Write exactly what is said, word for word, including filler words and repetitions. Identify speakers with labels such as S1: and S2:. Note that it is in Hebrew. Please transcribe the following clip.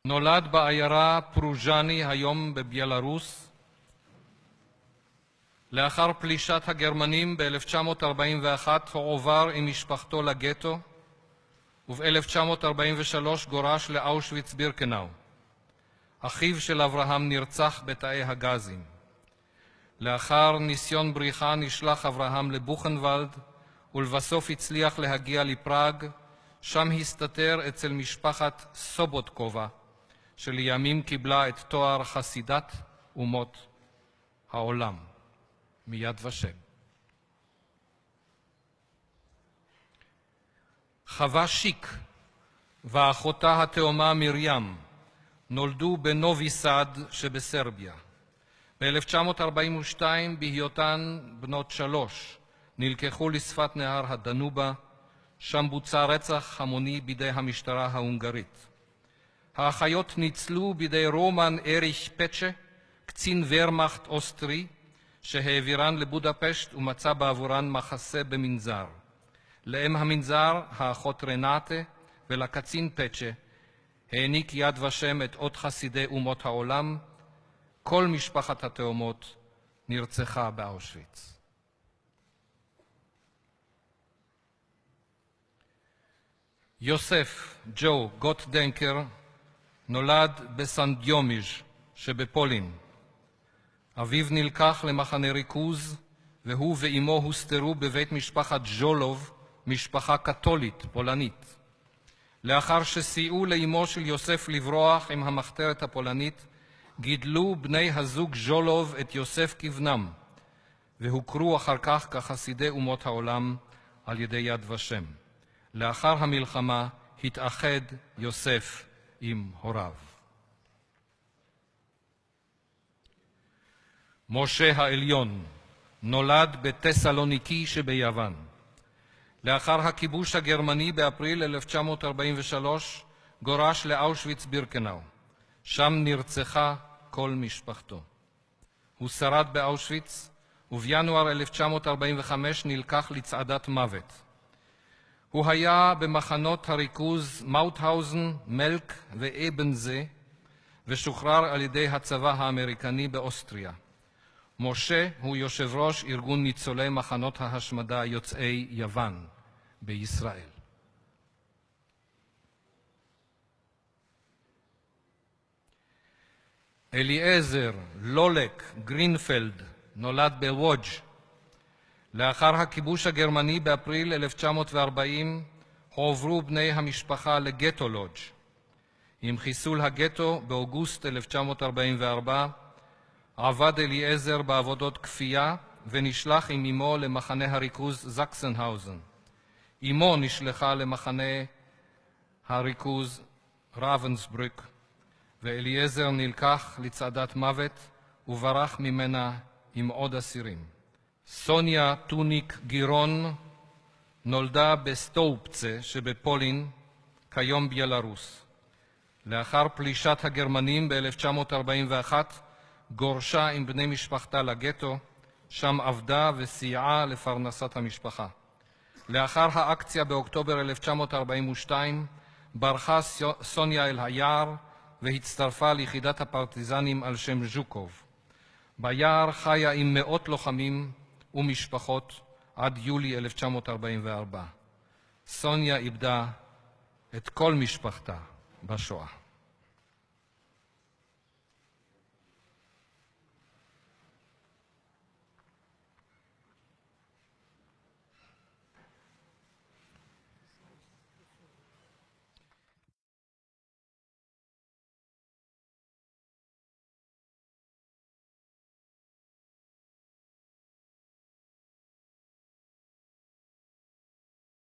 S1: נולד בעיירה פרוז'ני היום בבלרוס. לאחר פלישת הגרמנים ב-אלף תשע מאות ארבעים ואחת הוא עובר עם משפחתו לגטו, וב-אלף תשע מאות ארבעים ושלוש גורש לאושוויץ בירקנאו. אחיו של אברהם נרצח בתאי הגזים. לאחר ניסיון בריחה נשלח אברהם לבוכנוולד, ולבסוף הצליח להגיע לפראג, שם הסתתר אצל משפחת סובוטקובה, שלימים קיבלה את תואר חסידת אומות העולם מיד ושם. חווה שיק ואחותה התאומה מרים נולדו בנובי סאד שבסרביה. ב-אלף תשע מאות ארבעים ושתיים, בהיותן בנות שלוש, נלקחו לשפת נהר הדנובה, שם בוצע רצח המוני בידי המשטרה ההונגרית. האחיות ניצלו בידי רומן אריך פצ'ה, קצין ורמאכט אוסטרי, שהעבירן לבודפשט ומצא בעבורן מחסה במנזר. לאם המנזר, האחות רנאטה, ולקצין פצ'ה, העניק יד ושם את אות חסידי אומות העולם. כל משפחת התאומות נרצחה באושוויץ. יוסף ג'ו גוטדנקר נולד בסנדיומיז' שבפולין. אביו נלקח למחנה ריכוז, והוא ואימו הוסתרו בבית משפחת ז'ולוב, משפחה קתולית פולנית. לאחר שסייעו לאימו של יוסף לברוח עם המחתרת הפולנית, גידלו בני הזוג ז'ולוב את יוסף כבנם, והוכרו אחר כך כחסידי אומות העולם על ידי יד ושם. לאחר המלחמה התאחד יוסף עם הוריו. משה העליון נולד בטסלוניקי שביוון. לאחר הכיבוש הגרמני באפריל אלף תשע מאות ארבעים ושלוש גורש לאושוויץ בירקנאו. שם נרצחה כל משפחתו. הוא שרד באושוויץ, ובינואר אלף תשע מאות ארבעים וחמש נלקח לצעדת מוות. הוא היה במחנות הריכוז מאוטהאוזן, מלק ואבנזה, ושוחרר על ידי הצבא האמריקני באוסטריה. משה הוא יושב ראש ארגון ניצולי מחנות ההשמדה יוצאי יוון בישראל. אליעזר לולק גרינפלד נולד בוודג'. לאחר הכיבוש הגרמני באפריל אלף תשע מאות וארבעים הועברו בני המשפחה לגטו לודג'. עם חיסול הגטו באוגוסט אלף תשע מאות ארבעים וארבע עבד אליעזר בעבודות כפייה ונשלח עם אמו למחנה הריכוז זקסנהאוזן. אמו נשלחה למחנה הריכוז ראבנסברוק, ואליעזר נלקח לצעדת מוות וברח ממנה עם עוד אסירים. סוניה טוניק גירון נולדה בסטופצה שבפולין, כיום בלרוס. לאחר פלישת הגרמנים ב-אלף תשע מאות ארבעים ואחת גורשה עם בני משפחתה לגטו, שם עבדה וסייעה לפרנסת המשפחה. לאחר האקציה באוקטובר אלף תשע מאות ארבעים ושתיים ברחה סוניה אל היער והצטרפה ליחידת הפרטיזנים על שם ז'וקוב. ביער חיה עם מאות לוחמים ומשפחות עד יולי אלף תשע מאות ארבעים וארבע. סוניה איבדה את כל משפחתה בשואה.